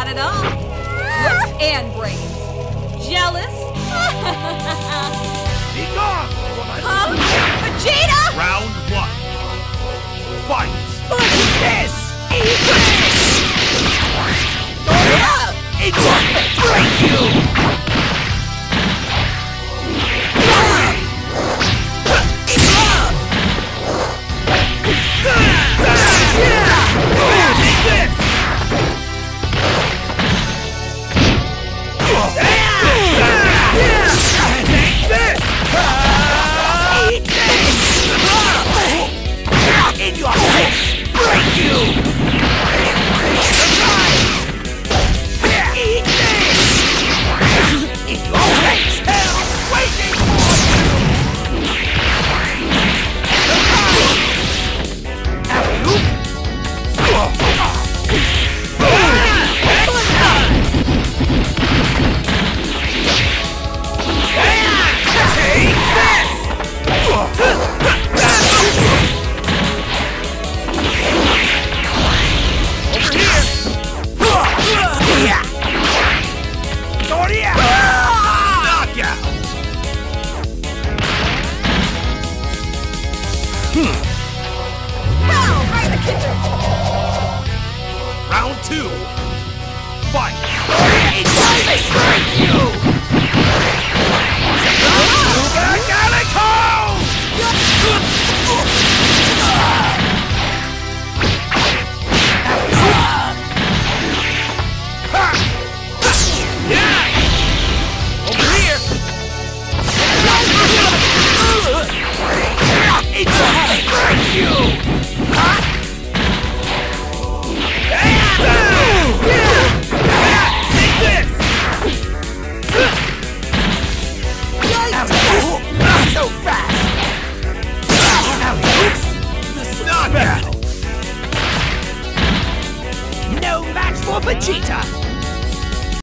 it all. Looks and brains. Jealous? Be gone! Huh? Vegeta? Round 1. Fight! This! Eat this! It's gonna break you! Take this! Take this! Eat this! In your face! Break you! Eat this! In your face! Hell's waiting for you! Alley-oop! Take this! Knockout! Well, right in the kitchen. Round 2. Fight! It's time to break you! Super Galacto! Over here! It's time to break you! Take this! Not so fast! Knockout! No match for Vegeta!